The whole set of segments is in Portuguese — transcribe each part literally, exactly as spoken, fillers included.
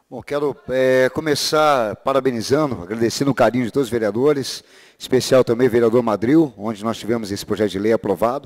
Bom, quero é, começar parabenizando, agradecendo o carinho de todos os vereadores, em especial também o vereador Madril, onde nós tivemos esse projeto de lei aprovado.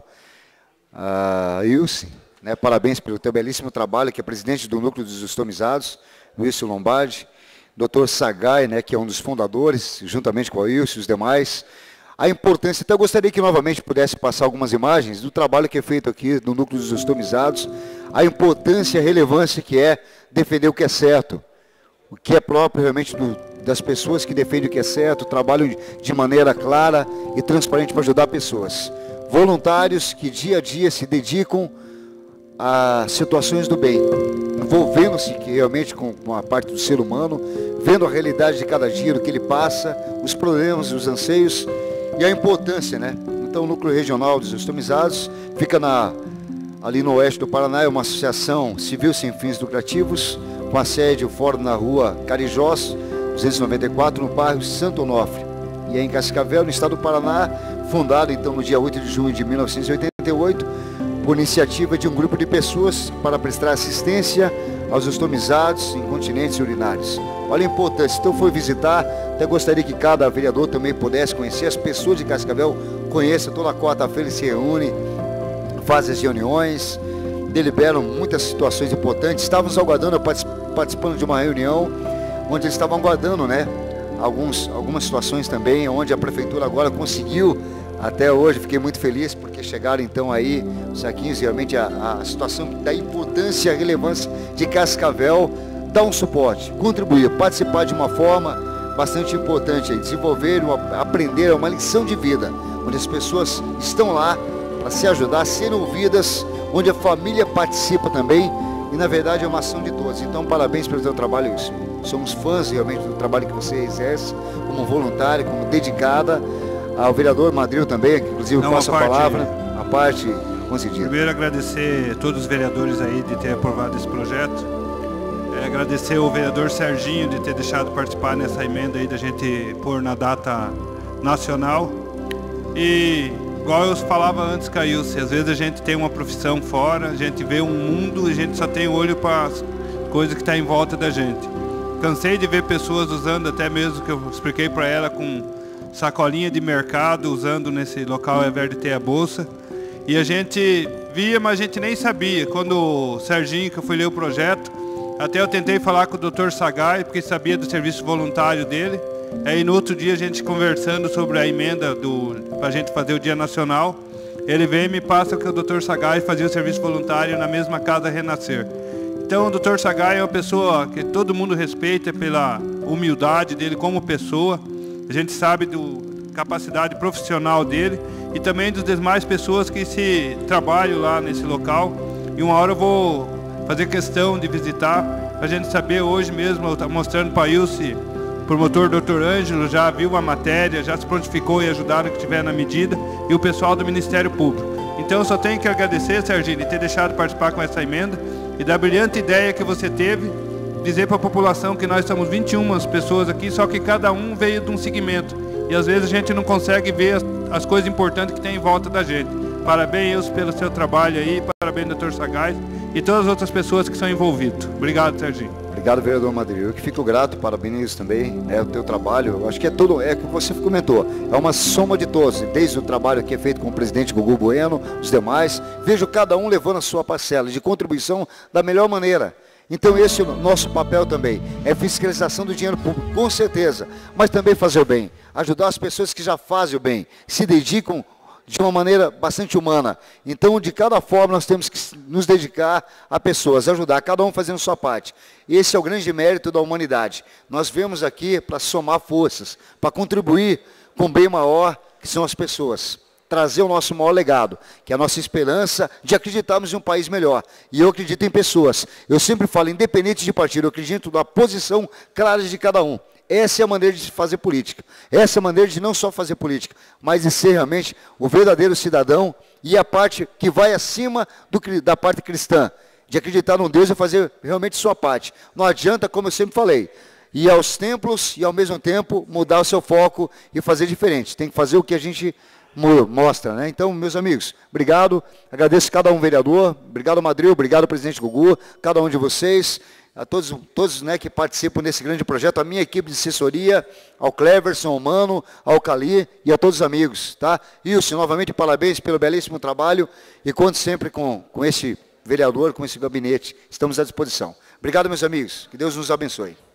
A Ilse, né, parabéns pelo teu belíssimo trabalho, que é presidente do Núcleo dos Ostomizados, Wilson Lombardi, doutor Sagai, né, que é um dos fundadores, juntamente com a Ilse e os demais. A importância, até eu gostaria que novamente pudesse passar algumas imagens do trabalho que é feito aqui no Núcleo dos Ostomizados, a importância e a relevância que é defender o que é certo, o que é próprio realmente do, das pessoas que defendem o que é certo, trabalham de maneira clara e transparente para ajudar pessoas. Voluntários que dia a dia se dedicam a situações do bem, envolvendo-se realmente com, com a parte do ser humano, vendo a realidade de cada dia, do que ele passa, os problemas, os anseios e a importância, né? Então o Núcleo Regional dos Ostomizados fica na, ali no oeste do Paraná, é uma associação civil sem fins lucrativos, com a sede, o fórum na rua Carijós, duzentos e noventa e quatro, no bairro Santo Onofre. E é em Cascavel, no estado do Paraná, fundado então no dia oito de junho de mil novecentos e oitenta e oito, por iniciativa de um grupo de pessoas para prestar assistência aos ostomizados, incontinentes e urinários. Olha a importância. Então foi visitar, até gostaria que cada vereador também pudesse conhecer, as pessoas de Cascavel conheçam, toda quarta-feira se reúne, faz as reuniões, deliberam muitas situações importantes. Estávamos aguardando, participando de uma reunião, onde eles estavam aguardando, né, alguns, algumas situações também, onde a prefeitura agora conseguiu, até hoje, fiquei muito feliz, porque chegaram então aí os saquinhos, realmente a, a situação da importância e a relevância de Cascavel, dar um suporte, contribuir, participar de uma forma bastante importante, aí, desenvolver, aprender, é uma lição de vida, onde as pessoas estão lá para se ajudar, a serem ouvidas, onde a família participa também, e na verdade é uma ação de todos. Então parabéns pelo seu trabalho, Wilson. Somos fãs realmente do trabalho que você exerce, como voluntário, como dedicada. Ao vereador Madril também, que inclusive Não, passo a, parte, palavra, a parte concedida. Primeiro agradecer a todos os vereadores aí de ter aprovado esse projeto. É, agradecer o vereador Serginho de ter deixado participar nessa emenda aí da gente pôr na data nacional. E igual eu falava antes, Caílce, às vezes a gente tem uma profissão fora, a gente vê um mundo e a gente só tem olho para as coisas que estão em volta da gente. Cansei de ver pessoas usando, até mesmo que eu expliquei para ela, com sacolinha de mercado, usando nesse local ao invés de ter a bolsa. E a gente via, mas a gente nem sabia. Quando o Serginho, que eu fui ler o projeto, até eu tentei falar com o doutor Sagai, porque sabia do serviço voluntário dele. Aí no outro dia a gente conversando sobre a emenda para a gente fazer o Dia Nacional, ele veio e me passa que o doutor Sagai fazia o serviço voluntário na mesma casa Renascer. Então o doutor Sagai é uma pessoa que todo mundo respeita pela humildade dele como pessoa. A gente sabe da capacidade profissional dele e também das demais pessoas que se trabalham lá nesse local. E uma hora eu vou fazer questão de visitar, para a gente saber hoje mesmo, eu estou mostrando para a Ilse, o promotor doutor Ângelo, já viu a matéria, já se prontificou e ajudaram o que tiver na medida, e o pessoal do Ministério Público. Então eu só tenho que agradecer, Serginho, de ter deixado participar com essa emenda e da brilhante ideia que você teve, dizer para a população que nós somos vinte e uma pessoas aqui, só que cada um veio de um segmento. E às vezes a gente não consegue ver as, as coisas importantes que tem em volta da gente. Parabéns pelo seu trabalho aí, parabéns, doutor Sagaz, e todas as outras pessoas que são envolvidas. Obrigado, Serginho. Obrigado, vereador Madril. Eu que fico grato, parabenizo também, né, o teu trabalho. Eu acho que é tudo, é o que você comentou, é uma soma de todos, desde o trabalho que é feito com o presidente Gugu Bueno, os demais. Vejo cada um levando a sua parcela de contribuição da melhor maneira. Então esse é o nosso papel também, é fiscalização do dinheiro público, com certeza, mas também fazer o bem, ajudar as pessoas que já fazem o bem, se dedicam de uma maneira bastante humana. Então, de cada forma, nós temos que nos dedicar a pessoas, ajudar, cada um fazendo sua parte. Esse é o grande mérito da humanidade. Nós vemos aqui para somar forças, para contribuir com o bem maior, que são as pessoas. Trazer o nosso maior legado, que é a nossa esperança de acreditarmos em um país melhor. E eu acredito em pessoas. Eu sempre falo, independente de partido, eu acredito na posição clara de cada um. Essa é a maneira de fazer política. Essa é a maneira de não só fazer política, mas de ser realmente o verdadeiro cidadão e a parte que vai acima do, da parte cristã, de acreditar num Deus e fazer realmente sua parte. Não adianta, como eu sempre falei, ir aos templos e ao mesmo tempo mudar o seu foco e fazer diferente. Tem que fazer o que a gente mostra, né? Então, meus amigos, obrigado, agradeço cada um vereador, obrigado Madril, obrigado presidente Gugu, cada um de vocês, a todos, todos né, que participam desse grande projeto, a minha equipe de assessoria, ao Cleverson, ao Mano, ao Cali e a todos os amigos, tá? Ilse, novamente parabéns pelo belíssimo trabalho e conto sempre com, com esse vereador, com esse gabinete, estamos à disposição. Obrigado, meus amigos, que Deus nos abençoe.